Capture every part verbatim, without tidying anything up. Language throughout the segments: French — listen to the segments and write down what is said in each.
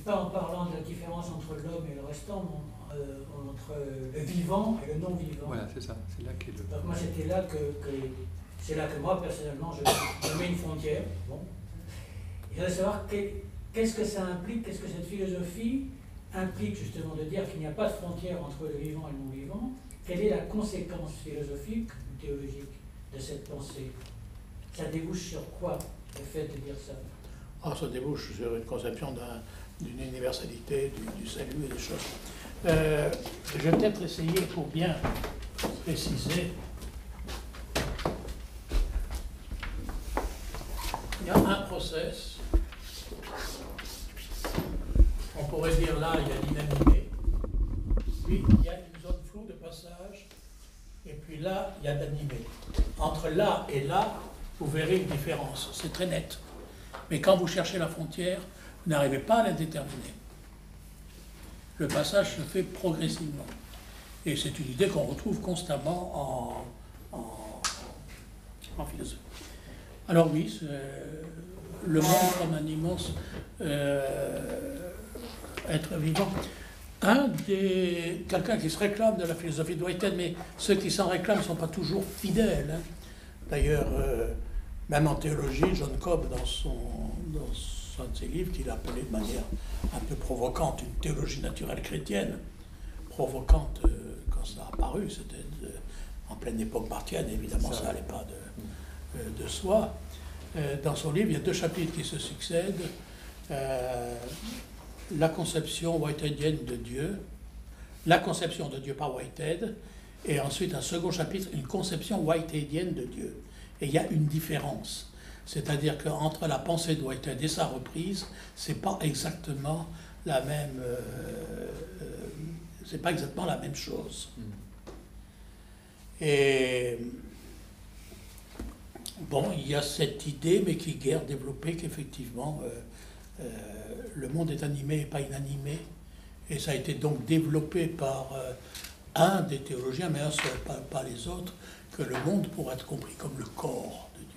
pas en parlant de la différence entre l'homme et le restant, mais euh, entre le vivant et le non-vivant. Voilà, c'est ça, c'est là qu'est le... Donc moi, c'était là que, que c'est là que moi, personnellement, je, je mets une frontière. Bon. Et je voudrais savoir qu'est-ce que ça implique, qu'est-ce que cette philosophie implique justement de dire qu'il n'y a pas de frontière entre le vivant et le non-vivant. Quelle est la conséquence philosophique ou théologique de cette pensée? Ça débouche sur quoi, le fait de dire ça? Ah, ça débouche sur une conception d'une universalité, du, du salut et des choses. Euh, je vais peut-être essayer, pour bien préciser, il y a un process, on pourrait dire là, il y a l'inanimé, puis il y a une zone floue de passage, et puis là, il y a l'animé. Entre là et là, vous verrez une différence, c'est très net. Mais quand vous cherchez la frontière, vous n'arrivez pas à la déterminer. Le passage se fait progressivement. Et c'est une idée qu'on retrouve constamment en, en, en philosophie. Alors oui, le monde comme un immense euh, être vivant. Un des... Quelqu'un qui se réclame de la philosophie de Whitehead, mais ceux qui s'en réclament ne sont pas toujours fidèles. Hein. D'ailleurs, euh, même en théologie, John Cobb, dans, son, dans un de ses livres, qu'il a appelé de manière un peu provocante, une théologie naturelle chrétienne, provocante euh, quand ça a apparu, c'était en pleine époque martienne, évidemment ça n'allait pas de, euh, de soi. Euh, dans son livre, il y a deux chapitres qui se succèdent. Euh, la conception whiteheadienne de Dieu, la conception de Dieu par Whitehead, et ensuite un second chapitre, une conception whiteheadienne de Dieu. Et il y a une différence, c'est-à-dire qu'entre la pensée de Whitehead et sa reprise, c'est pas exactement la même, euh, euh, c'est pas exactement la même chose. Et bon, il y a cette idée, mais qui est guère développée, qu'effectivement euh, euh, le monde est animé et pas inanimé, et ça a été donc développé par euh, un des théologiens, mais un seul, pas, pas les autres, que le monde pourrait être compris comme le corps de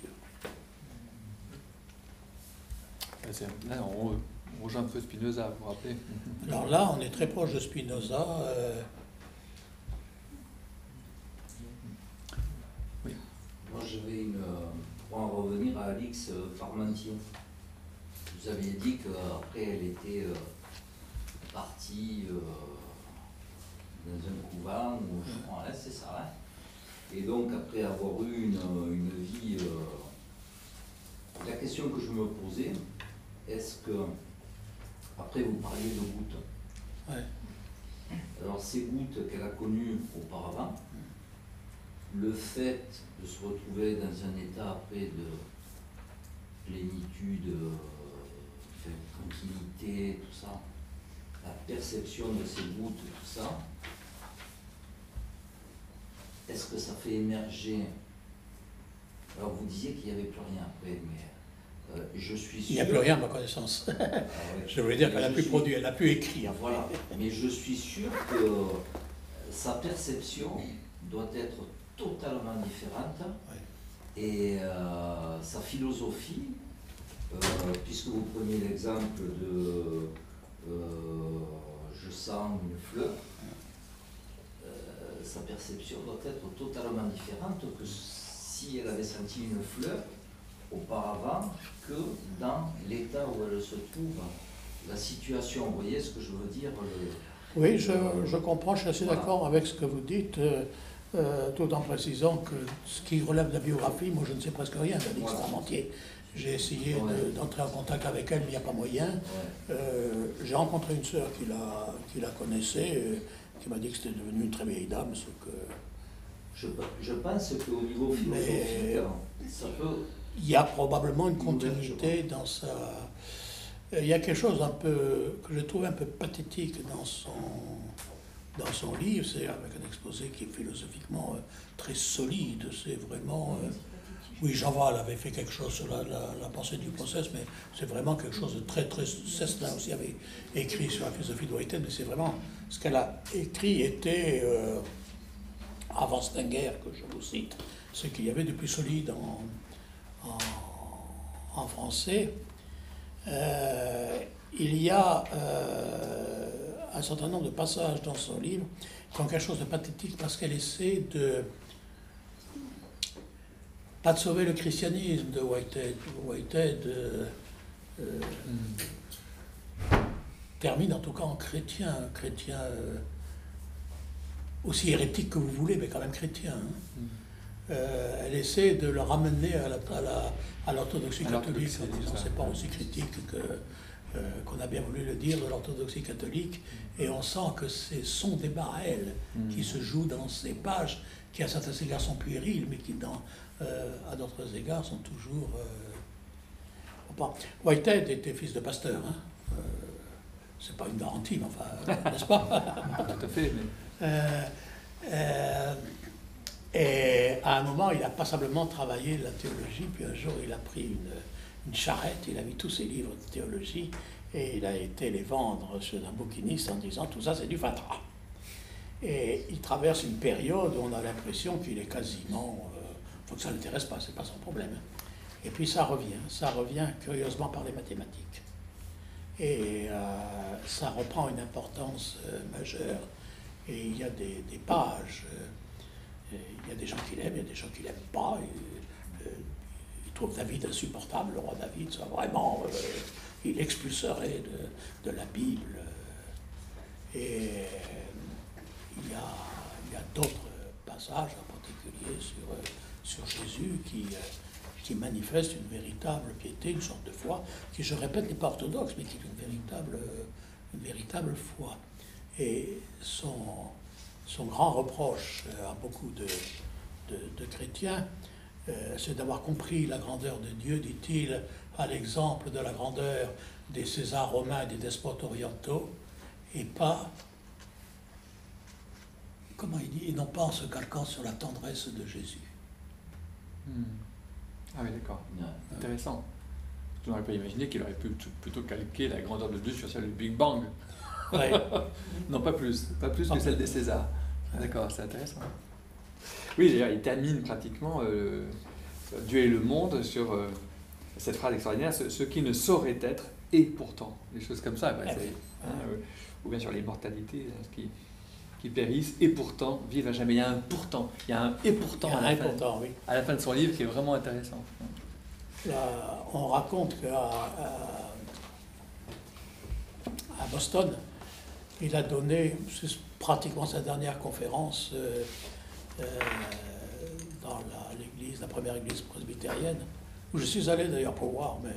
Dieu. Là, on, on rejoint un peu Spinoza, vous vous rappelez? Alors là, on est très proche de Spinoza. Euh... Oui. Moi, je vais une, pour en revenir à Alix Parmentier. Vous aviez dit qu'après, elle était euh, partie euh, dans un couvent, ou je crois, hein, c'est ça, hein. Et donc, après avoir eu une, une vie, euh, la question que je me posais, est-ce que, après vous parliez de gouttes, Ouais. Alors ces gouttes qu'elle a connues auparavant, le fait de se retrouver dans un état après de plénitude, euh, tranquillité, tout ça, la perception de ces gouttes, tout ça, est-ce que ça fait émerger? Alors vous disiez qu'il n'y avait plus rien après, mais euh, je suis sûr... Il n'y a plus rien à ma connaissance. Ah ouais. Je voulais dire qu'elle n'a plus suis... produit, elle n'a plus écrit. En fait. Voilà, mais je suis sûr que sa perception doit être totalement différente. Ouais. Et euh, sa philosophie, euh, puisque vous prenez l'exemple de euh, je sens une fleur, sa perception doit être totalement différente que si elle avait senti une fleur auparavant, que dans l'état où elle se trouve, la situation. Vous voyez ce que je veux dire? le... Oui, je, je comprends, je suis assez voilà. d'accord avec ce que vous dites, euh, euh, tout en précisant que ce qui relève de la biographie, moi je ne sais presque rien d'Alix voilà. Parmentier. J'ai essayé ouais. d'entrer en contact avec elle, mais il n'y a pas moyen. Ouais. Euh, j'ai rencontré une sœur qui la, qui la connaissait, euh, qui m'a dit que c'était devenu une très vieille dame, ce que... Je, je pense qu'au niveau philosophique, ça peut... Il y a probablement une continuité dans sa... Il y a quelque chose un peu, que je trouve un peu pathétique dans son, dans son livre, c'est avec un exposé qui est philosophiquement très solide, c'est vraiment... Euh, oui, Jean Val avait fait quelque chose sur la, la, la pensée du process, mais c'est vraiment quelque chose de très, très... Cessna aussi avait écrit sur la philosophie de Whitehead, mais c'est vraiment... Ce qu'elle a écrit était, euh, avant Stenger, que je vous cite, ce qu'il y avait de plus solide en, en, en français. Euh, il y a euh, un certain nombre de passages dans son livre qui ont quelque chose de pathétique parce qu'elle essaie de, pas de sauver le christianisme de Whitehead. Whitehead euh, euh, mm. termine en tout cas en chrétien, chrétien euh, aussi hérétique que vous voulez, mais quand même chrétien. Hein. Mm. Euh, elle essaie de le ramener à, la, à, la, à l'orthodoxie catholique en disant c'est pas aussi critique que, euh, qu'on a bien voulu le dire de l'orthodoxie catholique, et on sent que c'est son débat à elle mm. qui se joue dans ces pages qui à certains égards sont puériles, mais qui dans, euh, à d'autres égards sont toujours... Euh... Bon, Whitehead était fils de pasteur, hein. euh, c'est pas une garantie, mais enfin, n'est-ce pas? Tout à fait. Mais... Euh, euh, et à un moment, il a passablement travaillé la théologie, puis un jour, il a pris une, une charrette, il a mis tous ses livres de théologie, et il a été les vendre chez un bouquiniste en disant « tout ça, c'est du fatras ». Et il traverse une période où on a l'impression qu'il est quasiment... Euh, faut que ça ne l'intéresse pas, c'est pas son problème. Et puis ça revient, ça revient curieusement par les mathématiques. Et euh, ça reprend une importance euh, majeure. Et il y a des, des pages... Euh, il y a des gens qui l'aiment, il y a des gens qui l'aiment pas. Et, euh, ils trouvent David insupportable, le roi David, ça vraiment, euh, il expulserait de, de la Bible. Et il y a, il y a d'autres passages, en particulier sur, sur Jésus, qui, qui manifestent une véritable piété, une sorte de foi, qui, je répète, n'est pas orthodoxe, mais qui est une véritable, une véritable foi. Et son... Son grand reproche à beaucoup de, de, de chrétiens, euh, c'est d'avoir compris la grandeur de Dieu, dit-il, à l'exemple de la grandeur des Césars romains, des despotes orientaux, et pas, comment il dit, et non pas en se calquant sur la tendresse de Jésus. Hmm. Ah oui, d'accord. Ouais. Intéressant. Je n'aurais pas imaginé qu'il aurait pu plutôt calquer la grandeur de Dieu sur celle du Big Bang. Ouais. Non, pas plus, pas plus que celle des Césars. D'accord, c'est intéressant. Oui, d'ailleurs, il termine pratiquement euh, Dieu et le monde sur euh, cette phrase extraordinaire, ce, ce qui ne saurait être et pourtant. Des choses comme ça. Bah, c'est, hein, euh, ou bien sur l'immortalité, hein, ce qui, qui périssent et pourtant vivent à jamais. Il y a un pourtant, il y a un et pourtant, il y a un à, la et fin, pourtant, oui. à la fin de son livre qui est vraiment intéressant. Là, on raconte qu'à à, à Boston, il a donné, c'est pratiquement sa dernière conférence euh, euh, dans la, l'église, la première église presbytérienne, où je suis allé d'ailleurs pour voir, mais euh,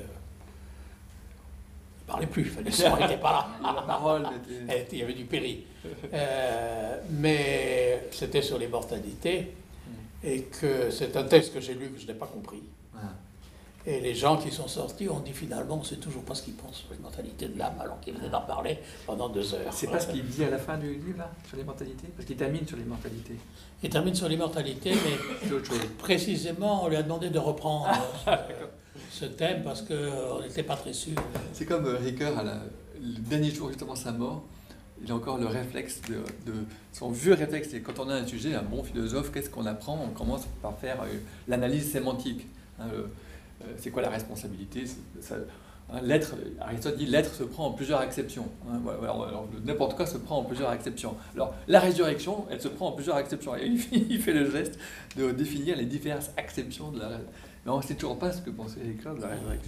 il ne parlait plus, il fallait il n'était pas là. La parole était... Il y avait du péri. Euh, mais c'était sur l'immortalité, et que c'est un texte que j'ai lu que je n'ai pas compris. Et les gens qui sont sortis ont dit finalement, on ne sait toujours pas ce qu'ils pensent sur l'immortalité de l'âme, alors qu'ils venaient d'en parler pendant deux heures. C'est pas ce qu'il dit à la fin du livre, là, sur l'immortalité? Parce qu'il termine sur l'immortalité. Il termine sur l'immortalité, mais autre chose. Précisément, on lui a demandé de reprendre ah, ce, ce thème parce qu'on n'était pas très sûr. C'est comme Ricoeur, à la, le dernier jour justement de sa mort, il a encore le réflexe, de, de son vieux réflexe, c'est quand on a un sujet, un bon philosophe, qu'est-ce qu'on apprend? On commence par faire euh, l'analyse sémantique. Hein, le, c'est quoi la responsabilité? Ça, hein, l'être, Aristote dit l'être se prend en plusieurs acceptions. Hein, voilà, alors, n'importe quoi se prend en plusieurs acceptions. Alors la résurrection, elle se prend en plusieurs acceptions. Et il fait le geste de définir les diverses acceptions de la résurrection. Mais on ne sait toujours pas ce que pensait Ricoeur de la résurrection.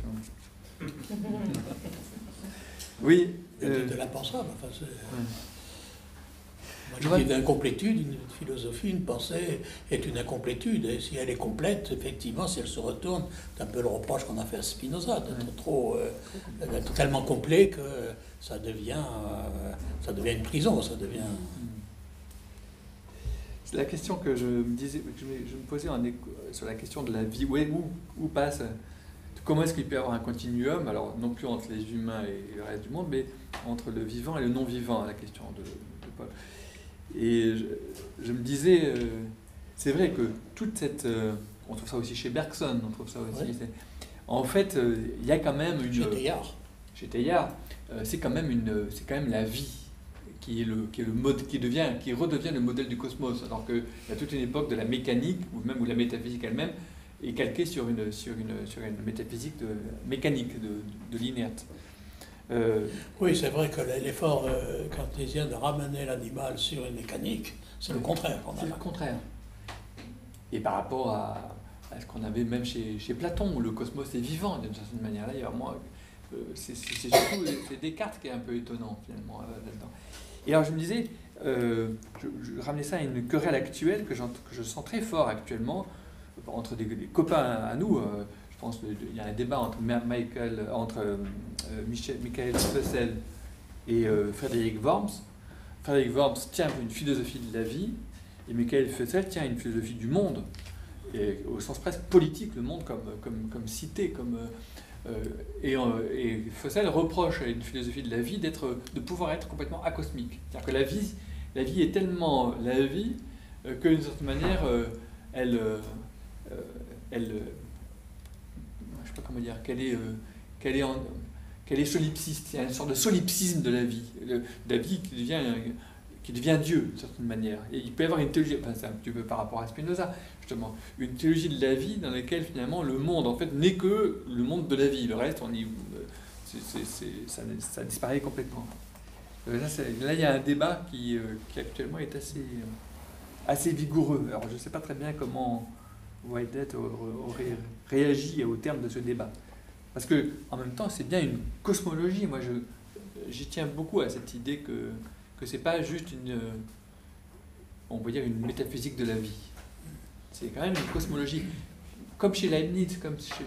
Oui. Euh, de l'impensable. Enfin, c'est... Hum. Moi, une incomplétude, une philosophie, une pensée est une incomplétude. Et si elle est complète, effectivement, si elle se retourne, c'est un peu le reproche qu'on a fait à Spinoza, d'être ouais. trop, euh, d'être tellement complet que ça devient, euh, ça devient une prison, ça devient... C'est la question que je me disais, que je me posais en écho, sur la question de la vie. Où, où, où passe, comment est-ce qu'il peut y avoir un continuum, alors non plus entre les humains et le reste du monde, mais entre le vivant et le non-vivant, la question de, de Paul. Et je, je me disais, euh, c'est vrai que toute cette... Euh, on trouve ça aussi chez Bergson, on trouve ça aussi... Ouais. En fait, il euh, y a quand même une... Chez Teilhard. Chez Teilhard, euh, c'est quand même une, c'est quand même la vie qui est le, qui est le mode, qui devient, qui redevient le modèle du cosmos. Alors qu'il y a toute une époque de la mécanique, ou même où la métaphysique elle-même est calquée sur une, sur une, sur une métaphysique de, mécanique, de, de l'inerte. Euh, Oui, c'est vrai que l'effort euh, cartésien de ramener l'animal sur une mécanique, c'est le contraire qu'on a c'est là. le contraire. Et par rapport à, à ce qu'on avait même chez, chez Platon, où le cosmos est vivant d'une certaine manière. Là, il y a vraiment, euh, c'est c'est- c'est surtout c'est Descartes qui est un peu étonnant finalement euh, là-dedans. Et alors je me disais, euh, je, je ramenais ça à une querelle actuelle que, j'en- que je sens très fort actuellement entre des, des copains à, à nous. euh, je pense qu'il y a un débat entre Ma- Michael, entre euh, Michel, Michael Fussell et euh, Frédéric Worms. Frédéric Worms tient une philosophie de la vie et Michael Fussell tient une philosophie du monde, et au sens presque politique, le monde comme, comme, comme cité, comme, euh, et, euh, et Fussell reproche à une philosophie de la vie d'être, de pouvoir être complètement acosmique. C'est-à-dire que la vie, la vie est tellement la vie euh, que d'une certaine manière, euh, elle, euh, elle, euh, je sais pas comment dire, qu'elle est, euh, qu'elle est, en, qu'elle est solipsiste. Il y a une sorte de solipsisme de la vie, le, de la vie qui devient qui devient Dieu, d'une certaine manière. Et il peut y avoir une théologie, enfin c'est un petit peu par rapport à Spinoza, justement, une théologie de la vie dans laquelle finalement le monde, en fait, n'est que le monde de la vie. Le reste, on y, c'est, c'est, c'est, ça, ça disparaît complètement. Là, c'est, là, il y a un débat qui, qui actuellement est assez, assez vigoureux. Alors, je ne sais pas très bien comment Whitehead aurait réagi au terme de ce débat. Parce que, en même temps, c'est bien une cosmologie. Moi, je, j'y tiens beaucoup à cette idée que que c'est pas juste une, on peut dire une métaphysique de la vie. C'est quand même une cosmologie, comme chez Leibniz, comme chez...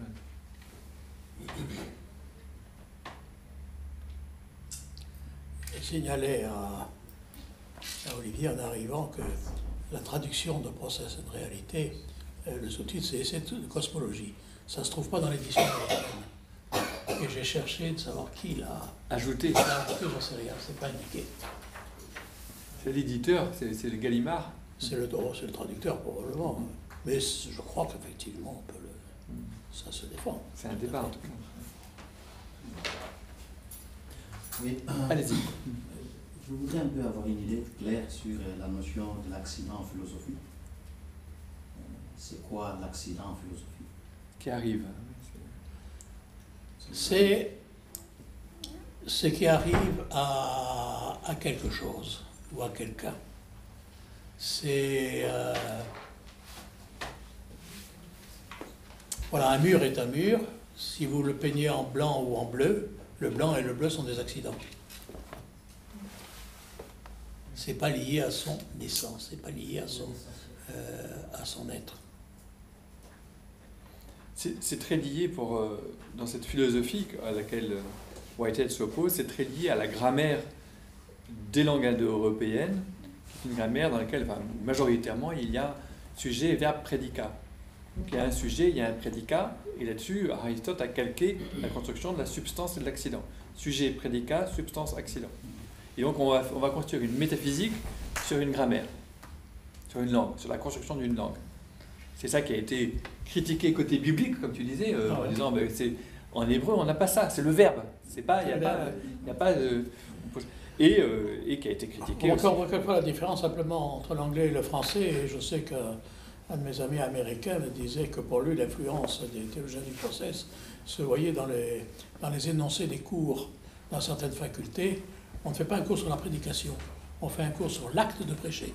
Je signalais à, à Olivier en arrivant que la traduction de Process and Réalité, euh, le sous-titre c'est Essai de cosmologie. Ça ne se trouve pas dans l'édition américaine. Et j'ai cherché de savoir qui l'a ajouté. J'en sais rien, c'est pas indiqué. C'est l'éditeur, c'est, c'est le Gallimard. C'est le, c'est le traducteur probablement. Mais je crois qu'effectivement, on peut le, ça se défend. C'est un débat en tout cas. Oui. Allez-y. Je voudrais un peu avoir une idée claire sur la notion de l'accident en philosophie. C'est quoi l'accident en philosophie? Qui arrive. C'est ce qui arrive à, à quelque chose ou à quelqu'un. C'est... Euh, voilà, un mur est un mur. Si vous le peignez en blanc ou en bleu, le blanc et le bleu sont des accidents. C'est pas lié à son naissance, c'est pas lié à son, euh, à son être. C'est, c'est très lié pour, euh, dans cette philosophie à laquelle Whitehead s'oppose, c'est très lié à la grammaire des langues indo-européennes, qui est une grammaire dans laquelle, enfin, majoritairement, il y a sujet, verbe, prédicat. Donc il y a un sujet, il y a un prédicat, et là-dessus, Aristote a calqué la construction de la substance et de l'accident. Sujet, prédicat, substance, accident. Et donc on va, on va construire une métaphysique sur une grammaire, sur une langue, sur la construction d'une langue. C'est ça qui a été critiqué côté biblique, comme tu disais, euh, ah ouais. en disant ben, c'est, en hébreu on n'a pas ça, c'est le verbe. C'est pas, il n'y a, a pas de... Et, euh, et qui a été critiqué. On voit quelquefois la différence simplement entre l'anglais et le français, et je sais qu'un de mes amis américains me disait que pour lui l'influence des théologiens du process se voyait dans les, dans les énoncés des cours dans certaines facultés. On ne fait pas un cours sur la prédication, on fait un cours sur l'acte de prêcher.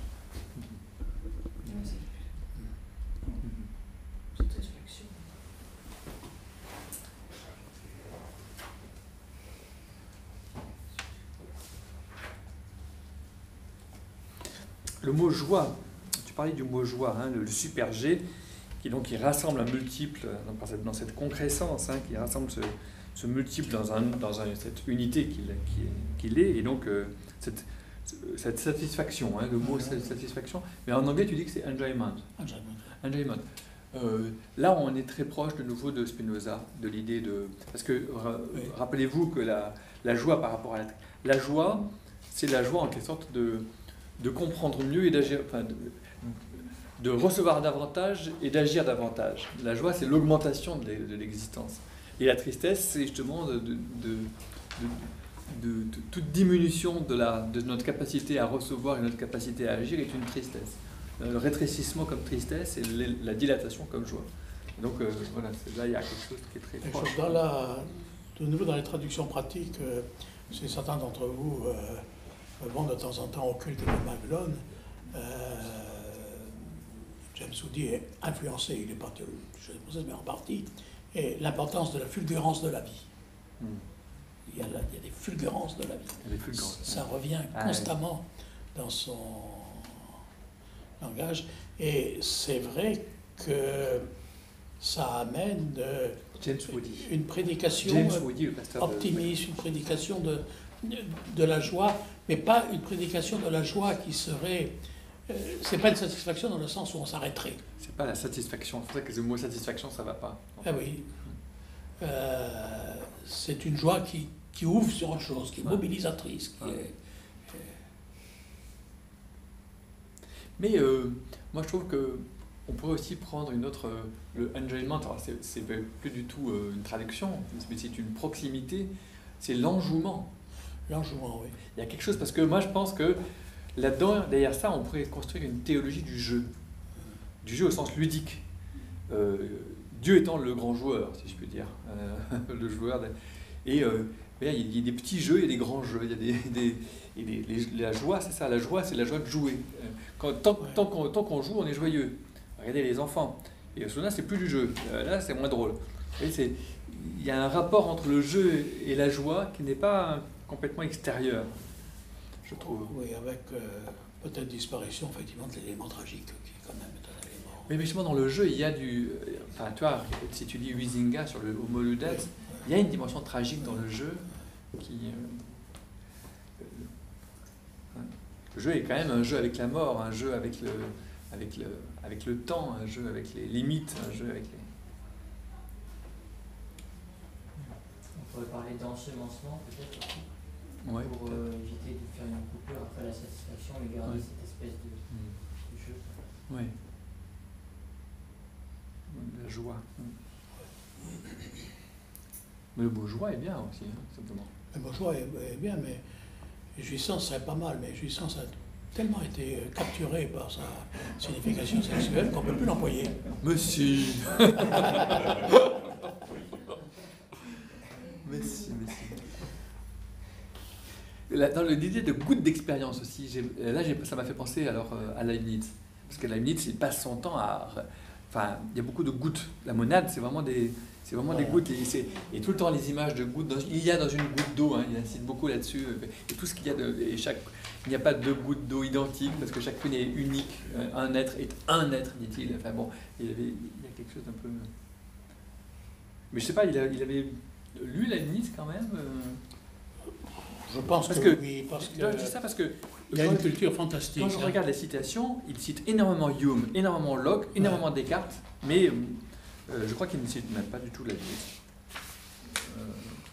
Le mot joie, tu parlais du mot joie, hein, le, le super G, qui donc qui rassemble un multiple dans cette, dans cette concrescence, hein, qui rassemble ce, ce multiple dans, un, dans un, cette unité qu'il, qu'il est, et donc euh, cette, cette satisfaction, hein, le mot satisfaction, mais en anglais tu dis que c'est enjoyment. Enjoyment. enjoyment. Euh, là on est très proche de nouveau de Spinoza, de l'idée de... Parce que ra, oui. rappelez-vous que la, la joie par rapport à la... La joie, c'est la joie en quelque sorte de... de comprendre mieux et d'agir, enfin de, de recevoir davantage et d'agir davantage. La joie, c'est l'augmentation de, de l'existence. Et la tristesse, c'est justement de, de, de, de, de, de toute diminution de, la, de notre capacité à recevoir et notre capacité à agir est une tristesse. Le rétrécissement comme tristesse et la dilatation comme joie. Donc euh, voilà, là il y a quelque chose qui est très proche. Dans la, de nouveau dans les traductions pratiques, euh, si certains d'entre vous euh, vont de temps en temps au culte de Babylone, euh, James Woody est influencé, il n'est pas de mais en partie, et l'importance de la fulgurance de la vie. Mm. Il, y a la, il y a des fulgurances de la vie. Fulgurances, ça revient ah, constamment ouais. dans son langage, et c'est vrai que ça amène de, James Woody. une prédication James Woody, le pasteur optimiste, de... une prédication de, de, de la joie, mais pas une prédication de la joie qui serait... Euh, c'est pas une satisfaction dans le sens où on s'arrêterait. C'est pas la satisfaction, c'est vrai que le mot satisfaction, ça va pas. Ah oui. Euh, c'est une joie qui, qui ouvre sur autre chose, qui est mobilisatrice. Qui ouais. est, Mais euh, moi je trouve que on pourrait aussi prendre une autre, euh, le enjoyment, alors c'est, c'est plus du tout euh, une traduction, mais c'est une proximité, c'est l'enjouement. L'enjouement, oui. Il y a quelque chose, parce que moi je pense que là-dedans, derrière ça, on pourrait construire une théologie du jeu, du jeu au sens ludique. Euh, Dieu étant le grand joueur, si je puis dire, euh, le joueur. De... Et euh, il y a des petits jeux, il y a des grands jeux, il y a des, des, et des les, la joie, c'est ça, la joie, c'est la joie de jouer. Quand, tant, ouais. tant, qu'on, tant qu'on joue, on est joyeux. Regardez les enfants. Et là, c'est plus du jeu. Là, c'est moins drôle. Et c'est, il y a un rapport entre le jeu et la joie qui n'est pas complètement extérieur, je trouve. Oui, avec euh, peut-être disparition, effectivement, de l'élément tragique, qui est quand même un élément... Mais justement, dans le jeu, il y a du... Enfin, tu vois, si tu lis Huizinga sur le Homo Ludens, oui, oui. il y a une dimension tragique dans le jeu qui... Euh, le jeu est quand même un jeu avec la mort, un jeu avec le, avec le, avec le temps, un jeu avec les limites, un jeu avec les... On pourrait parler d'ensemencement peut-être aussi, ouais, pour peut-être. Euh, éviter de faire une coupure après la satisfaction et garder ouais. cette espèce de, mmh. de jeu. Oui. La joie. Mais le mot joie est bien aussi, hein, simplement. Le mot joie est, est bien, mais jouissance serait pas mal, mais jouissance a tellement été capturée par sa signification sexuelle qu'on ne peut plus l'employer. Mais si. mais si, mais si. Là, dans l'idée de goutte d'expérience aussi, j'ai, là j'ai, ça m'a fait penser alors euh, à Leibniz. Parce que Leibniz, il passe son temps à... Enfin, il y a beaucoup de gouttes. La monade, c'est vraiment des, c'est vraiment ouais. des gouttes. Et, c'est, et tout le temps, les images de gouttes. Dans, il y a dans une goutte d'eau, hein, il insiste beaucoup là-dessus. Et tout ce qu'il y a de... Et chaque, il n'y a pas deux gouttes d'eau identiques, parce que chacune est unique. Un être est un être, dit-il. Enfin bon, il, avait, il y a quelque chose d'un peu... Mais je sais pas, il, a, il avait lu Leibniz quand même euh... Je pense parce que, que oui, parce que... Je dis ça parce que... Il y a une culture fantastique. Quand je regarde les citations, il cite énormément Hume, énormément Locke, énormément ouais. Descartes, mais euh, je crois qu'il ne cite même pas du tout Leibniz. Euh...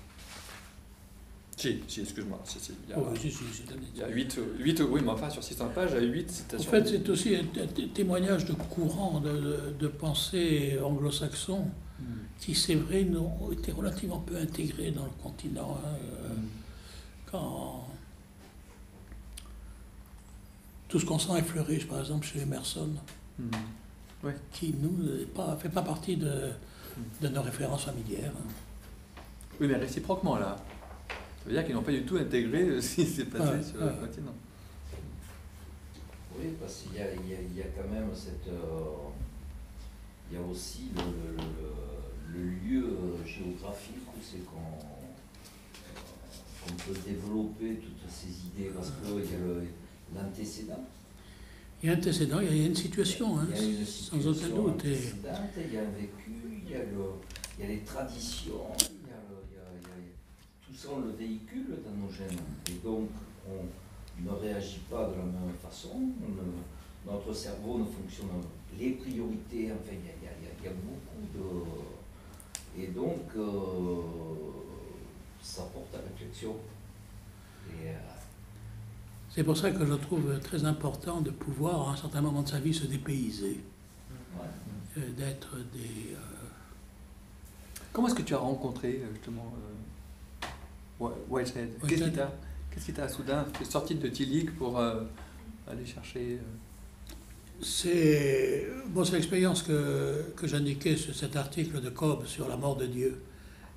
Si, si, excuse-moi. Si, si, il y a, oh, si, si, il y a huit, huit, oui, mais enfin, sur six cents pages, il y a huit citations. En fait, c'est aussi un témoignage de courant de, de, de pensée anglo-saxon mm. qui, c'est vrai, ont été relativement peu intégrés dans le continent. Hein, euh, mm. Quand... Tout ce qu'on sent effleurer, par exemple, chez Emerson, mmh. ouais. qui ne fait pas partie de, mmh. de nos références familières. Oui, mais réciproquement, là. Ça veut dire qu'ils n'ont pas du tout intégré ce qui s'est passé ouais, sur ouais. le continent. Oui, parce qu'il y a, il y a, il y a quand même cette... Euh, il y a aussi le, le, le, le lieu géographique où c'est qu'on, qu'on peut développer toutes ces idées, parce qu'il y a le... L'antécédent. Il y a un antécédent, il y a une situation, hein, il y a une situation sans aucun doute. Et... Il y a un vécu, il y a, le, il y a les traditions, il y a, le, il y a, il y a, tout ça on le véhicule dans nos gènes. Et donc on ne réagit pas de la même façon, on ne, notre cerveau ne fonctionne pas. Les priorités, enfin il y a, il y a, il y a beaucoup de... Et donc euh, ça porte à réflexion. Et, euh, c'est pour ça que je trouve très important de pouvoir, à un certain moment de sa vie, se dépayser, ouais. euh, d'être des... Euh... Comment est-ce que tu as rencontré, justement, euh, Whitehead ? Qu'est-ce qui t'a, qu'est-ce qui t'a soudain fait sortir de Tillich pour euh, aller chercher... Euh... C'est, bon, c'est l'expérience que, que j'indiquais sur cet article de Cobb sur la mort de Dieu.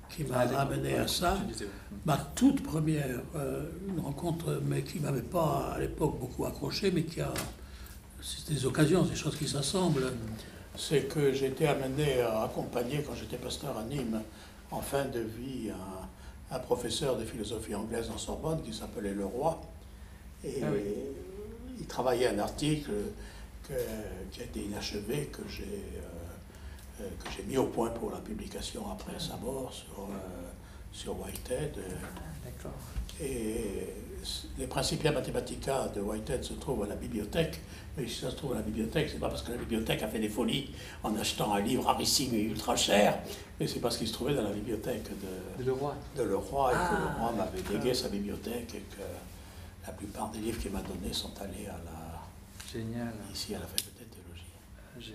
qui m'a Ah, d'accord. amené à ça. Tu disais, ouais. Ma toute première euh, rencontre, mais qui ne m'avait pas à l'époque beaucoup accroché, mais qui a. C'est des occasions, des choses qui s'assemblent. C'est que j'ai été amené à accompagner, quand j'étais pasteur à Nîmes, en fin de vie, un, un professeur de philosophie anglaise en Sorbonne qui s'appelait Leroy. Et Ah oui. il travaillait un article que, qui a été inachevé, que j'ai euh, que j'ai mis au point pour la publication après sa mort sur, euh, sur Whitehead. D'accord. Et les Principia Mathematica de Whitehead se trouvent à la bibliothèque. Mais si ça se trouve à la bibliothèque, c'est pas parce que la bibliothèque a fait des folies en achetant un livre rarissime et ultra cher, mais c'est parce qu'il se trouvait dans la bibliothèque de, De Leroy. de Leroy et Ah, que Leroy m'avait d'accord. légué sa bibliothèque et que la plupart des livres qu'il m'a donnés sont allés à la, Génial. ici à la faculté de théologie. Ah, génial.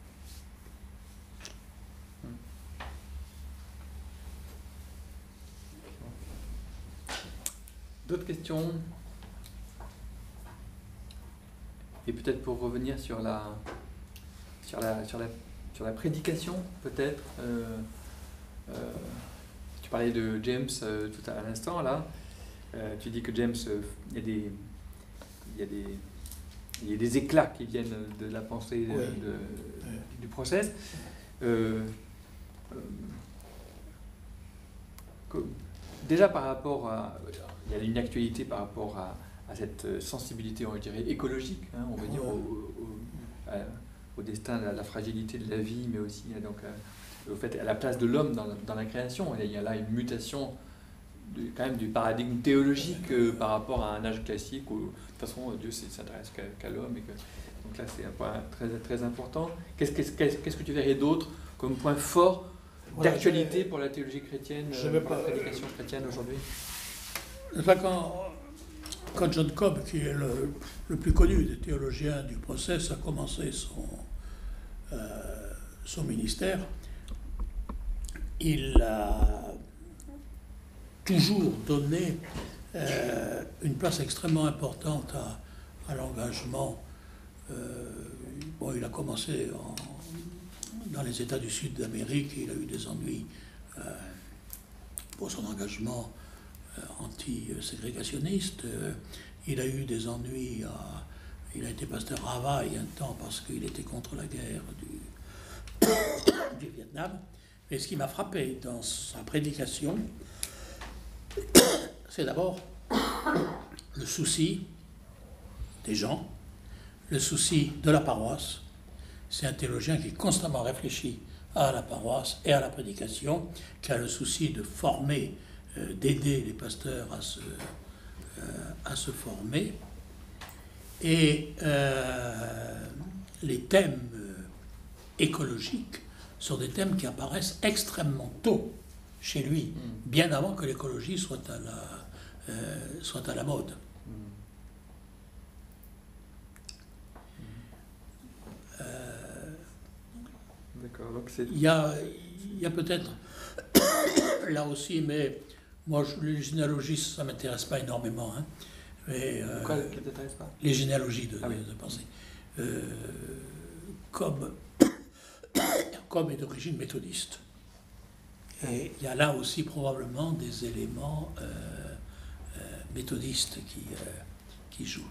D'autres questions? Et peut-être pour revenir sur la, sur la, sur la, sur la prédication, peut-être. Euh, euh, tu parlais de James euh, tout à l'instant, là. Euh, tu dis que James, euh, il y a des, il y a des, il y a des éclats qui viennent de la pensée de- Oui. de- Oui. du process. Euh, euh, que- déjà par rapport à, il y a une actualité par rapport à, à cette sensibilité, on dirait écologique, hein, on va dire, Ouais. au, au- à- au destin, à la fragilité de la vie, mais aussi à, donc à, au fait, à la place de l'homme dans, la- dans la création. Et il y a là une mutation de- quand même du paradigme théologique euh, par rapport à un âge classique où de toute façon Dieu ne s'intéresse qu'à qu'à l'homme. Et que, donc là c'est un point très, très important. Qu'est-ce qu'est-ce- qu'est-ce- qu'est-ce que tu verrais d'autre comme point fort Voilà, d'actualité je- pour la théologie chrétienne, je euh, vais pour la pas- prédication chrétienne aujourd'hui? Enfin, quand, quand John Cobb, qui est le, le plus connu des théologiens du process, a commencé son, euh, son ministère, il a toujours donné euh, une place extrêmement importante à, à l'engagement. Euh, bon, il a commencé en- dans les États du Sud d'Amérique, il a eu des ennuis euh, pour son engagement euh, anti-ségrégationniste. Euh, il a eu des ennuis à... Il a été pasteur à Hawaï un temps parce qu'il était contre la guerre du, du Vietnam. Et ce qui m'a frappé dans sa prédication, c'est d'abord le souci des gens, le souci de la paroisse. C'est un théologien qui constamment réfléchit à la paroisse et à la prédication, qui a le souci de former, euh, d'aider les pasteurs à se, euh, à se former. Et euh, les thèmes euh, écologiques sont des thèmes qui apparaissent extrêmement tôt chez lui, bien avant que l'écologie soit à la, euh, soit à la mode. D'accord, donc c'est... Il y a, il y a peut-être là aussi, mais moi, je- les généalogies, ça ne m'intéresse pas énormément. Hein, mais, euh, Quoi qui ne t'intéresse pas? les généalogies de, Ah oui. de pensée. Euh, comme, comme est d'origine méthodiste. Et il y a là aussi probablement des éléments euh, euh, méthodistes qui, euh, qui jouent.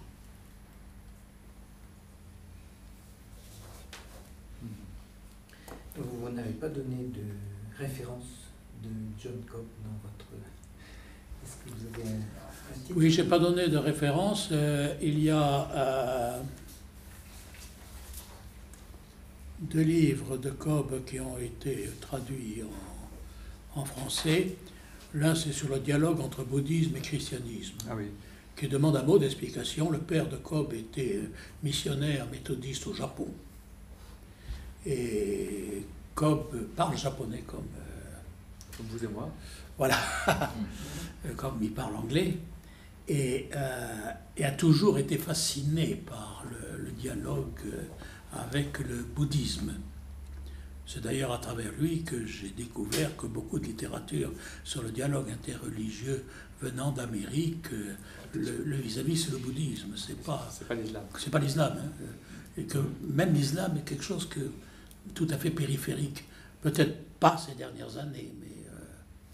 Vous n'avez pas donné de référence de John Cobb dans votre... Est-ce que vous avez un, un titre? Oui, je n'ai pas donné de référence. Euh, il y a euh, deux livres de Cobb qui ont été traduits en, en français. L'un, c'est sur le dialogue entre bouddhisme et christianisme, Ah oui. qui demande un mot d'explication. Le père de Cobb était missionnaire méthodiste au Japon. Et Cobb parle japonais comme... euh, Comme vous et moi. voilà, comme il parle anglais, et, euh, et a toujours été fasciné par le, le dialogue avec le bouddhisme. C'est d'ailleurs à travers lui que j'ai découvert que beaucoup de littérature sur le dialogue interreligieux venant d'Amérique, le, le vis-à-vis c'est le bouddhisme, c'est pas, C'est pas l'islam. c'est pas l'islam, hein, et que même l'islam est quelque chose que tout à fait périphérique, peut-être pas ces dernières années, mais euh,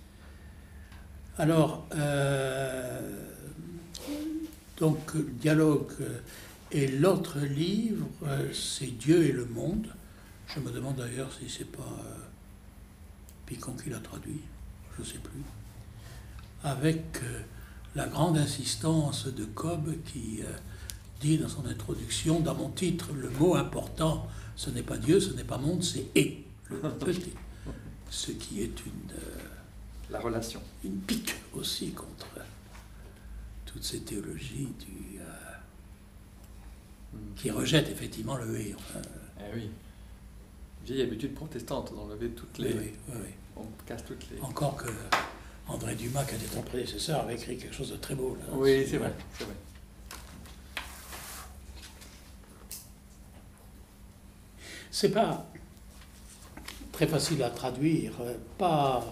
Alors, euh, donc, le dialogue et l'autre livre, euh, c'est Dieu et le monde. Je me demande d'ailleurs si c'est pas euh, Picon qui l'a traduit, je ne sais plus. Avec euh, la grande insistance de Cobb qui euh, dit dans son introduction, dans mon titre, le mot important, ce n'est pas Dieu, ce n'est pas monde, c'est « et ». Le petit. Ce qui est une, euh, La relation. une pique aussi contre euh, toutes ces théologies du, euh, Mm. qui rejettent effectivement le « et ». Enfin, Eh oui. Vieille habitude protestante d'enlever toutes les... oui, oui, oui, oui. On casse toutes les... Encore que André Dumas, qui était ton prédécesseur, avait écrit quelque chose de très beau. Là. Oui, c'est vrai, c'est vrai. C'est pas très facile à traduire, euh, pas,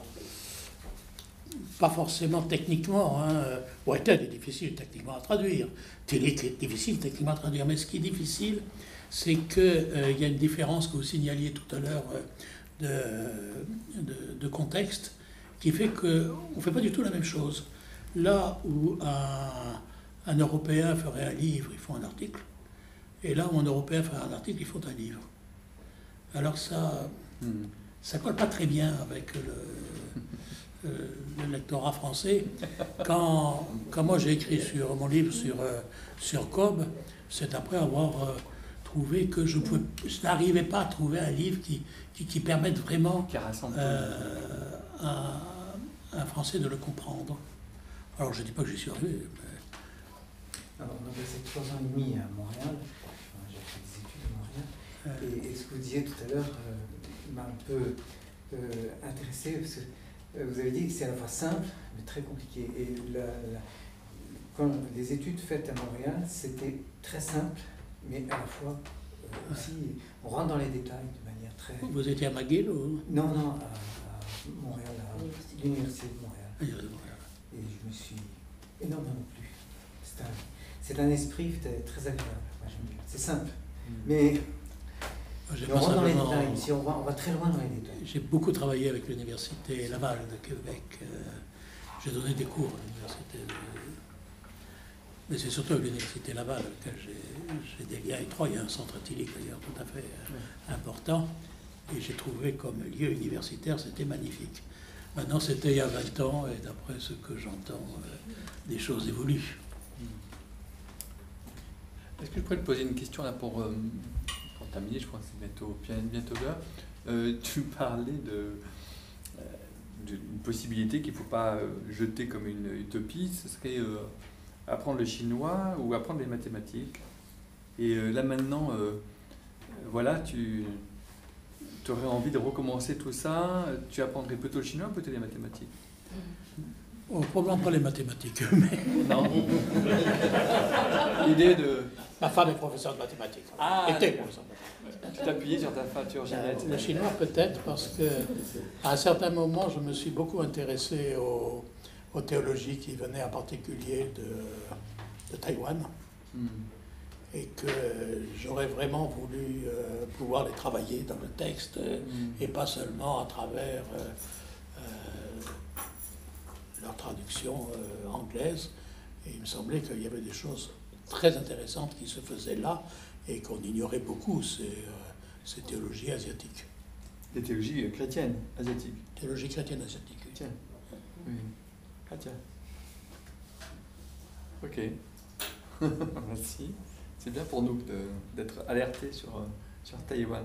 pas forcément techniquement. Hein. Whitehead est difficile techniquement à traduire, Tillich est difficile techniquement à traduire, mais ce qui est difficile, c'est qu'il euh, y a une différence que vous signaliez tout à l'heure euh, de, de, de contexte, qui fait qu'on ne fait pas du tout la même chose. Là où un, un Européen ferait un livre, ils font un article, et là où un Européen ferait un article, ils font un livre. Alors ça Mm. ça colle pas très bien avec le, euh, le lectorat français. Quand, quand moi j'ai écrit sur mon livre sur, euh, sur Cobb, c'est après avoir euh, trouvé que je, pouvais, je n'arrivais pas à trouver un livre qui, qui, qui permette vraiment Qui rassemble. euh, à un Français de le comprendre. Alors je ne dis pas que j'y suis arrivé, mais Alors, on a passé trois ans et demi à Montréal. Enfin, j'ai fait des études à Montréal. euh, Et, et ce que vous disiez tout à l'heure euh, m'a un peu euh, intéressé, parce que euh, vous avez dit que c'est à la fois simple, mais très compliqué. Et la, la, quand les études faites à Montréal, c'était très simple, mais à la fois euh, aussi, on rentre dans les détails de manière très... vous étiez à McGill ou Non, non, à, à Montréal, à l'Université de Montréal. Ah, il y a de Montréal. Et je me suis énormément plu. C'est un, c'est un esprit très, très agréable. Moi, j'aime bien. C'est simple. Mais Moi, j'ai mais on pas rentre dans les simplement- détails. Si on, va, on va très loin dans les détails. J'ai beaucoup travaillé avec l'Université Laval de Québec. Euh, j'ai donné des cours à l'Université de... Mais c'est surtout avec l'Université Laval avec laquelle j'ai, j'ai des liens étroits. Il y a un centre Tillich d'ailleurs tout à fait euh, important. Et j'ai trouvé comme lieu universitaire, c'était magnifique. Maintenant, c'était il y a vingt ans, et d'après ce que j'entends, euh, des choses évoluent. Est-ce que je pourrais te poser une question là pour, euh, pour terminer? Je crois que c'est bientôt, bien- bientôt l'heure. Euh, tu parlais de, euh, d'une possibilité qu'il ne faut pas euh, jeter comme une utopie. Ce serait euh, apprendre le chinois ou apprendre les mathématiques. Et euh, là maintenant, euh, voilà, tu aurais envie de recommencer tout ça. Tu apprendrais plutôt le chinois ou plutôt les mathématiques? Oh, probablement pas les mathématiques, mais Non. L'idée de... ma femme est professeure de mathématiques. Ah, était d'accord. professeure de mathématiques. Tu t'appuyais sur ta peinture, Ginette. Le chinois peut-être parce que à un certain moment je me suis beaucoup intéressé aux, aux théologies qui venaient en particulier de, de Taïwan Hmm. et que j'aurais vraiment voulu euh, pouvoir les travailler dans le texte euh, Hmm. et pas seulement à travers euh, euh, leur traduction euh, anglaise. Et il me semblait qu'il y avait des choses très intéressantes qui se faisaient là et qu'on ignorait beaucoup, ces, euh, ces théologies asiatiques. Des théologies euh, chrétiennes, asiatiques. Théologie chrétienne asiatique. oui. Tiens. Oui. Ah tiens. Ok. Merci. C'est bien pour nous de- d'être alertés sur, euh, sur Taïwan.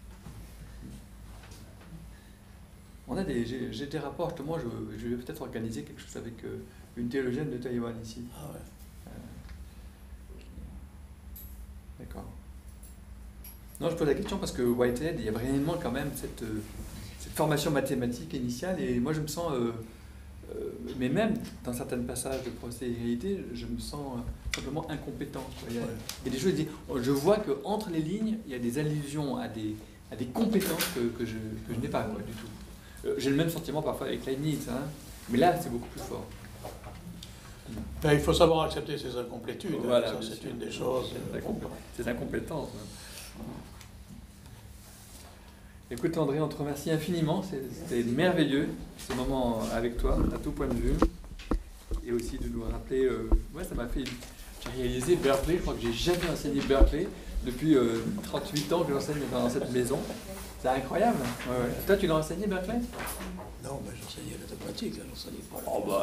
On a des, j'ai, j'ai des rapports, justement, je, je vais peut-être organiser quelque chose avec euh, une théologienne de Taïwan ici. Ah ouais. D'accord. Non, je pose la question parce que Whitehead, il y a vraiment quand même cette, euh, cette formation mathématique initiale et moi je me sens, euh, euh, mais même dans certains passages de procès-réalité, je me sens euh, simplement incompétent. Il y a, il y a des choses, je vois qu'entre les lignes, il y a des allusions à des, à des compétences que, que je, que je n'ai pas quoi, du tout. Euh, j'ai le même sentiment parfois avec Leibniz, hein, mais là c'est beaucoup plus fort. Ben, il faut savoir accepter ses incomplétudes. Voilà, ça, bien c'est sûr. une des choses. C'est l'incomp- c'est l'incompétence. même. Écoute André, on te remercie infiniment. C'est- C'était merveilleux ce moment avec toi, à tout point de vue. rappelé, euh, ouais, ça m'a fait, j'ai réalisé Berkeley, je crois que j'ai jamais enseigné Berkeley depuis euh, trente-huit ans que j'enseigne dans cette maison. C'est incroyable. Ouais, ouais. Toi, tu l'as enseigné Berkeley? Non, mais j'enseignais la mathématique, hein, j'enseignais pas. Oh bah.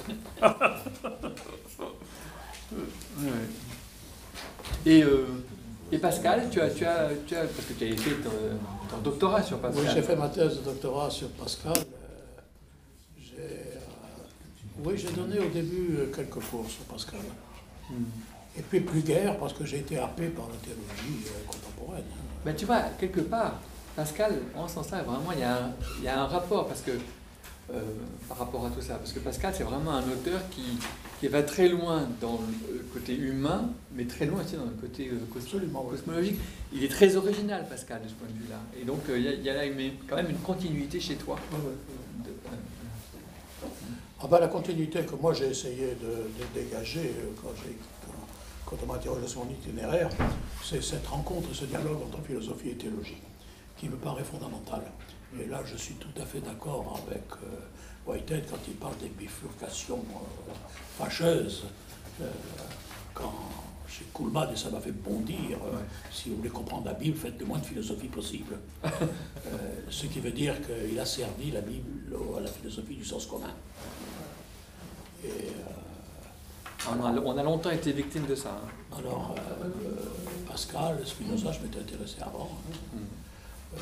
ouais, ouais. Et, euh, et Pascal, tu as, tu as, tu as, parce que tu as fait ton, ton doctorat sur Pascal. Oui, j'ai fait ma thèse de doctorat sur Pascal. Euh, j'ai, euh, oui, j'ai donné au début euh, quelques cours sur Pascal. Hmm. Et puis plus guère, parce que j'ai été happé par la théologie euh, contemporaine. Ben, tu vois, quelque part, Pascal, en ce sens-là, vraiment, il y, a un, il y a un rapport, parce que, euh, par rapport à tout ça, parce que Pascal, c'est vraiment un auteur qui, qui va très loin dans le côté humain, mais très loin aussi dans le côté euh, Absolument, oui. cosmologique. Il est très original, Pascal, de ce point de vue-là. Et donc, euh, il, y a, il y a là une, quand même une continuité chez toi. Oui, oui. De, euh, Ah ben, la continuité que moi j'ai essayé de, de dégager euh, quand, j'ai, quand, quand on m'a interrogé sur mon itinéraire, c'est cette rencontre, ce dialogue entre philosophie et théologie, qui me paraît fondamental. Et là, je suis tout à fait d'accord avec euh, Whitehead quand il parle des bifurcations euh, fâcheuses. Euh, quand chez Kuhlmann, et ça m'a fait bondir, euh, si vous voulez comprendre la Bible, faites le moins de philosophie possible. euh, ce qui veut dire qu'il a servi la Bible à la philosophie du sens commun. Et, euh, on, a, on a longtemps été victime de ça. Hein. alors, euh, euh, Pascal, Spinoza, je m'étais intéressé avant. Hein. Mm. Euh,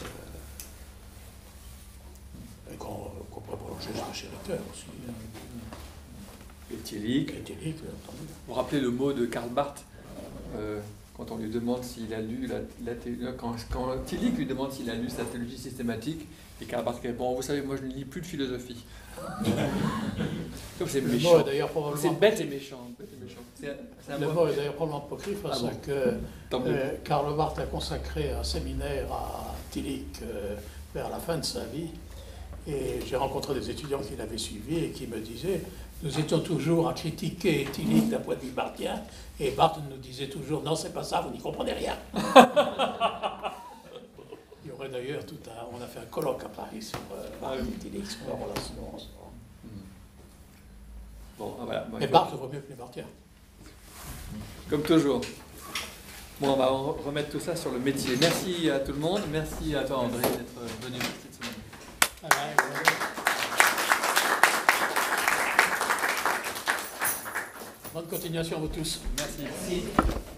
et qu'on, qu'on pourrait prolonger chez Ricoeur aussi. Hein. Et Tillich. Et Tillich, bien entendu. Vous vous rappelez le mot de Karl Barth euh, quand on lui demande s'il a lu la, la thé- quand, quand Tillich lui demande s'il a lu sa théologie systématique, et Karl Barth répond: vous savez, moi je ne lis plus de philosophie. Comme c'est Le méchant. mot est d'ailleurs probablement... C'est bête et méchant. Bête et méchant. C'est, c'est un Le mot- mot est d'ailleurs probablement apocryphe parce Ah bon. que Tant mieux. euh, Karl Barth a consacré un séminaire à Tillich euh, vers la fin de sa vie. Et j'ai rencontré des étudiants qui l'avaient suivi et qui me disaient: nous étions toujours à critiquer Tillich d'un point de vue barthien, et Barth nous disait toujours: non, c'est pas ça, vous n'y comprenez rien. Il y aurait d'ailleurs tout un... On a fait un colloque à Paris sur euh, Barth et Tillich, sur leur relation. Bon, ah, voilà. Bon, Mais il faut- Barth vaut mieux que les barthiens. Comme toujours. Bon, on va re- remettre tout ça sur le métier. Merci à tout le monde. Merci à toi, André, d'être venu cette semaine. Ah ben, ouais. Bonne continuation à vous tous. Merci.